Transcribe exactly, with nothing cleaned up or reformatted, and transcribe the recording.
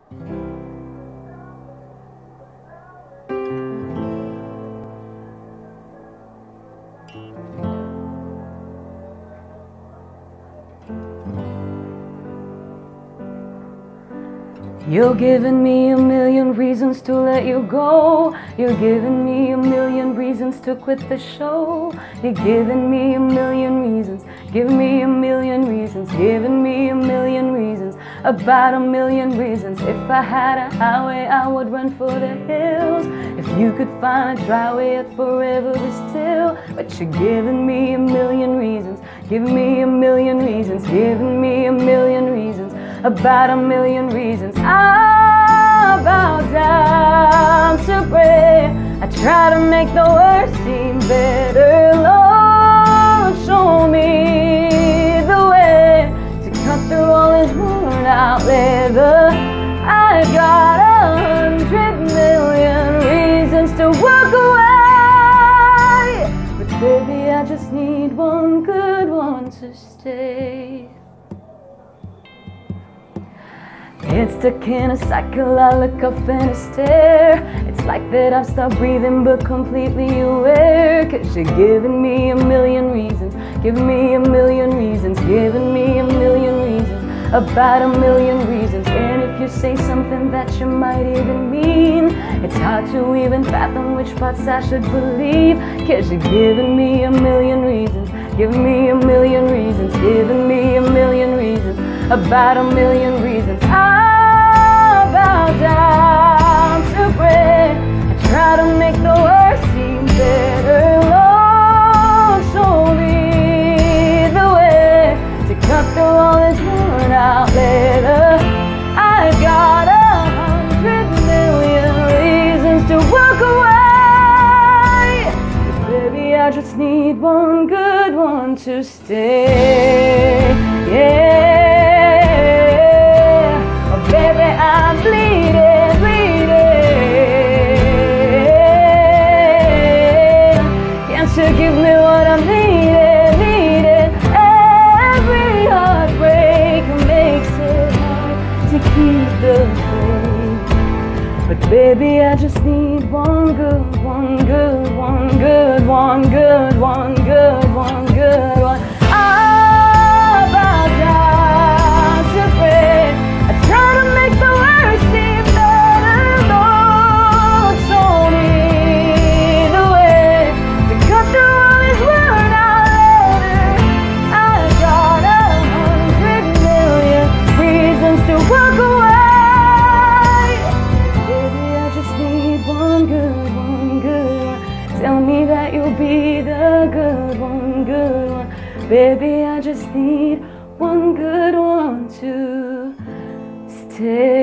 You're giving me a million reasons to let you go. You're giving me a million reasons to quit the show. You're giving me a million reasons, giving me a million reasons, giving me a million reasons, about a million reasons. If I had a highway, I would run for the hills. If you could find a dry way, I'd forever be still. But you're giving me a million reasons, giving me a million reasons, giving me a million reasons, about a million reasons. I bow down to pray. I try to make the worst seem better. Lord, show me the way to cut through all this worn out leather. I got a hundred million reasons to walk away, but baby, I just need one good one to stay. It's stuck in a cycle, I look up and I stare. It's like that I've stopped breathing but completely aware. Cause you're giving me a million reasons, giving me a million reasons, giving me a million reasons, about a million reasons. And if you say something that you might even mean, it's hard to even fathom which parts I should believe. Cause you're giving me a million reasons, giving me a million reasons, giving me a million reasons, about a million reasons. I bow down to pray. I try to make the worst seem better. Lord, show me the way to cut through all this worn out leather. I got a hundred million reasons to walk away, but baby, I just need one good one to stay. Yeah. Baby, I'm bleeding, bleeding. Can't you give me what I'm needing, needing? Every heartbreak makes it hard to keep the faith, but baby, I just need one good, one good, one good, one good, one good, one good one. I bow down to pray. Try to make the worst seem better. Lord, show me the way to cut through all these worn out letters. I got a hundred million reasons to walk away, baby, I just need one good, one good one. Tell me that you'll be the good one, good one. Baby, I just need one good one to stay.